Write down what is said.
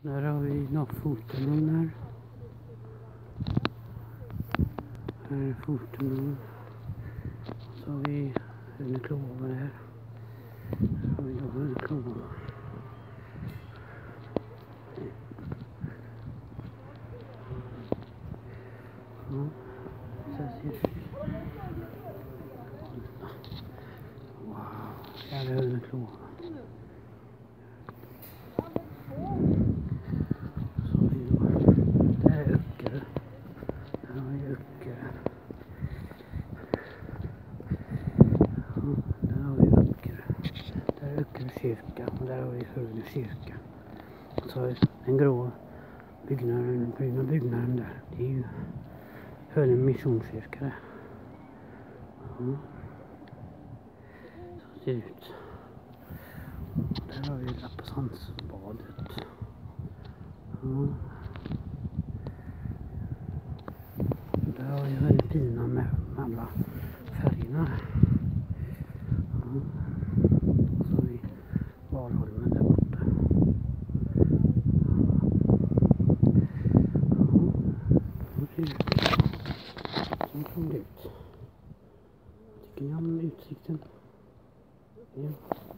Där har vi Fotenån här. Här är Fotenån. Så har vi Höneklover här. Så har vi då Höneklover. Ja, så här ser det ut. Wow, här är Höneklover. Kyrka, och där har vi Hövne kyrka. Så den grå byggnaden, byggnaden där, det är ju Hövne missionskyrka där. Ja. Så ser det ut. Där har vi Lappasandsbadet. Ja. Där har vi väldigt fina med alla färgerna. Ja. Så har vi Valholmen där borta. Ja, så ser det ut. Så såg det ut. Tycker ni om utsikten? Ja.